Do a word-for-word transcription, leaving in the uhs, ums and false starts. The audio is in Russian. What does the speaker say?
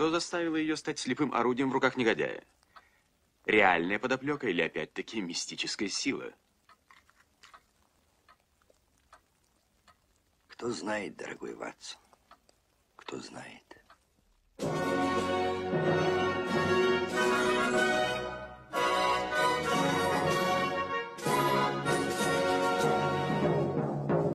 Что заставило ее стать слепым орудием в руках негодяя? Реальная подоплека или опять-таки мистическая сила? Кто знает, дорогой Ватсон, кто знает.